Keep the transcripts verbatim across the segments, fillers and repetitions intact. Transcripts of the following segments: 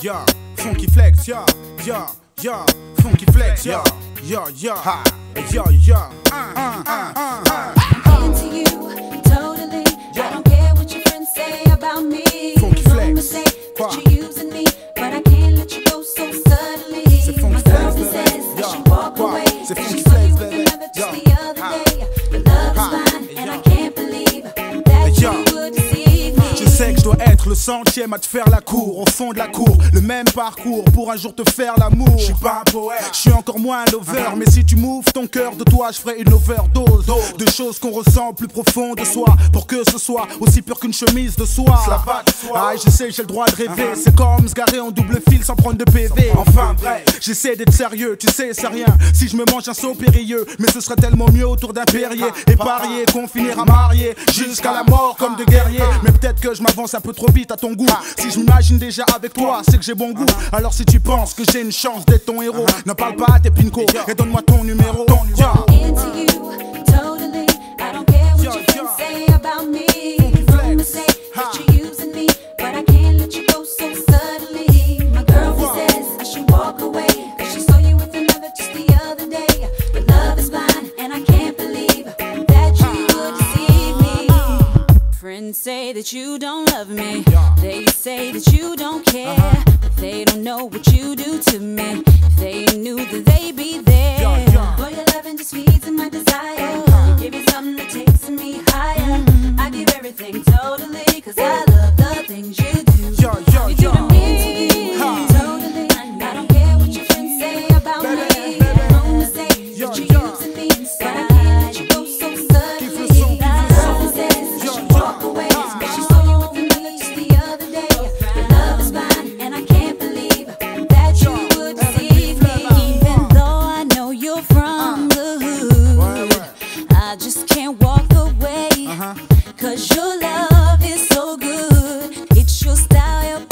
yeah, funky flex, yeah, yeah, yeah, funky flex, yeah, yeah, yeah, ha, yeah, yeah, uh, uh, uh, uh, uh. I'm into you, totally. I don't care what your friends say about me. Funky flex, say that you're using me, but I can't let you go so suddenly. C'est funky My flex, girlfriend baby. says that she Yeah. walk Quoi? away. C'est that funky she saw flex, you with baby. another just Yeah. the other Ha. day. Your love Ha. is fine, and Yeah. I can't believe that Yeah. you would deceive me. Je sais que je dois être le centième à te faire la cour, au fond de la cour, le même parcours pour un jour te faire l'amour. Je suis pas un poète, je suis encore moins un lover, mais si tu m'ouvres ton cœur de toi, je ferai une overdose de choses qu'on ressent plus profond de soi, pour que ce soit aussi pur qu'une chemise de soie. Ah, je sais, j'ai le droit de rêver, c'est comme se garer en double fil sans prendre de P V. Enfin bref, j'essaie d'être sérieux, tu sais, c'est rien si je me mange un saut périlleux, mais ce serait tellement mieux autour d'un Perrier et parier qu'on finira marié jusqu'à la mort comme de guerriers. Mais peut-être que je m'avance un peu trop vite à ton goût. Si je m'imagine déjà avec toi, c'est que j'ai bon goût. Alors si tu penses que j'ai une chance d'être ton héros, ne parle pas à tes pinko et donne-moi ton numéro. Yeah. Into you, totally. I don't care what Yeah, your friends yeah. say about me. Funky Rumors flex. say Ha. that you're using me, but I can't let you go so suddenly. My girlfriend says I should walk away, cause she saw you with another just the other day. But love is blind, and I can't believe that you would deceive me. Friends say that you don't love me. They say that you don't care. But they don't know what you do to me. If they knew that they'd be there. Yeah, yeah. Boy, your loving just feeds in my desire. You give me something that takes me higher. I give everything totally, cause I love the things you do. Yeah, yeah, You do to yeah. me, Ha. totally. I don't care what your friends say about Baby, me. baby. Rumors say Yeah, that yeah. you're using me, but I can't let you go so Keep suddenly. it so, keep My it so. girlfriend says that Yeah, she yeah. walk away, Ha. but she saw you with another just the other day. Your love is blind, and I can't believe that you Yeah. would Every deceive me. flavor. Even though I know you're from the hood, Ouais, ouais. I just can't walk away. Uh-huh. Cause your love is so good. It's your style, your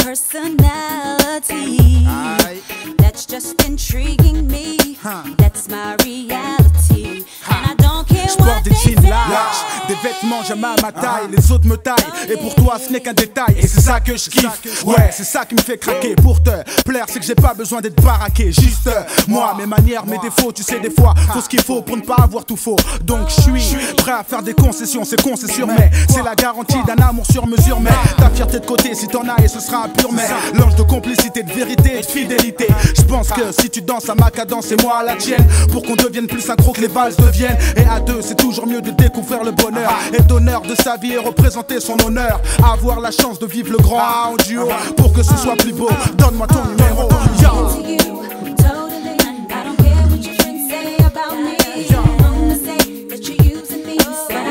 personality. Aïe. That's just intriguing me. Huh. That's my reality. And I don't care Je porte what des they jeans say. larges, des vêtements jamais à ma taille, les autres me taillent, et pour toi ce n'est qu'un détail, et c'est ça que je kiffe, ouais, c'est ça qui me fait craquer, pour te plaire, c'est que j'ai pas besoin d'être baraqué, juste moi, mes manières, mes défauts, tu sais des fois, faut ce qu'il faut pour ne pas avoir tout faux, donc je suis prêt à faire des concessions, c'est con, c'est sûr, mais c'est la garantie d'un amour sur mesure, mais ta fierté de côté, si t'en as, et ce sera un pur mais, l'ange de complicité, de vérité et de fidélité, je pense que si tu danses à ma cadence et moi à la tienne, pour qu'on devienne plus synchro que les valses deviennent, et à deux c'est toujours mieux de découvrir le bonheur, et d'honneur de sa vie et représenter son honneur, avoir la chance de vivre le grand A en duo, pour que ce soit plus beau, donne-moi ton numéro, yo. Into you, totally. I don't care what your friends say about me. Rumors say that you're using me, but I